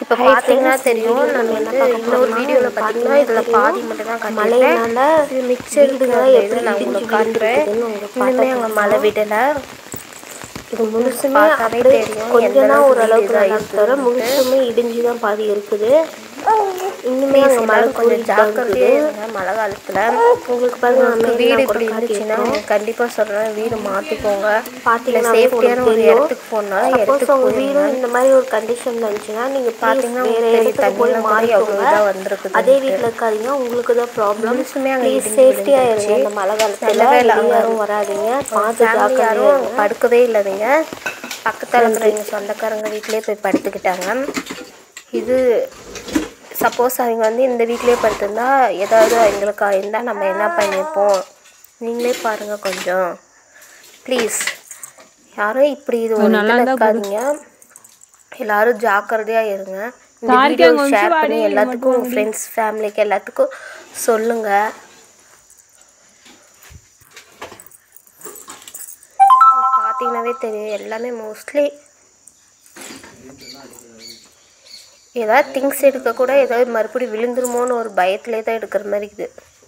இப்போ பார்த்தீங்கன்னா தெரியும், நான் வந்து இன்னொரு வீடியோவில் பார்த்தீங்கன்னா இதில் பாதி மட்டும் தான் காட்டியிருக்கேன். இது மிச்சம் இருக்கிற இதை நான் உங்களுக்கு காட்டுறேன். இன்னுமே அங்கே மழை விடலை. இது முழுசுமே பார்த்தாவே தெரியும் கொஞ்சம் தான் ஓரளவுக்கு நல்லா தவிர முழுசுமே இடிஞ்சு தான் பாதி இருக்குது. இன்னுமே அங்கே மழை கொஞ்சம் ஜாக்கிரதையாக இருங்க மழை காலத்தில். உங்களுக்கு பாருங்க வீடு இப்படி இருந்துச்சுன்னா கண்டிப்பாக சொல்கிறேன், வீடு மாற்றிக்கோங்க. பார்த்தீங்கன்னா சேஃப்டியான ஒரு இடத்துக்கு போனால் சப்போஸ் உங்கள் வீடும் இந்த மாதிரி ஒரு கண்டிஷனில் இருந்துச்சுன்னா நீங்கள் பார்த்தீங்கன்னா வேறு இடத்துக்கு போய் மாறிக்கோங்க. வந்துருக்கு அதே வீட்டில் இருக்காதீங்க, உங்களுக்கு தான் ப்ராப்ளம். முழுசுமே அங்கே சேஃப்டியாக இருங்க. இந்த மழை காலத்தில் யாரும் வராதிங்க, பார்த்து யாரும் படுக்கவே இல்லைங்க. பக்கத்தில் இருக்கிற எங்கள் சொந்தக்காரங்க வீட்டிலே போய் படுத்துக்கிட்டாங்க. இது சப்போஸ் அவங்க வந்து இந்த வீட்டிலே படுத்திருந்தா ஏதாவது எங்களுக்கு இருந்தால் நம்ம என்ன பண்ணியிருப்போம். நீங்களே பாருங்கள் கொஞ்சம் ப்ளீஸ். யாரும் இப்படி இது இருக்காதீங்க. எல்லோரும் ஜாக்கிரதையாக இருங்க. இந்த வீடியோ ஷேர் பண்ணி எல்லாத்துக்கும் உங்கள் ஃப்ரெண்ட்ஸ் ஃபேமிலிக்கு எல்லாத்துக்கும் சொல்லுங்கள். பார்த்தீங்கன்னாவே தெரியும் எல்லாமே மோஸ்ட்லி ஏதாவது திங்ஸ் எடுக்க கூட ஏதாவது மறுபடியும் விழுந்துருமோன்னு ஒரு பயத்திலே தான் எடுக்கிற மாதிரி இருக்குது.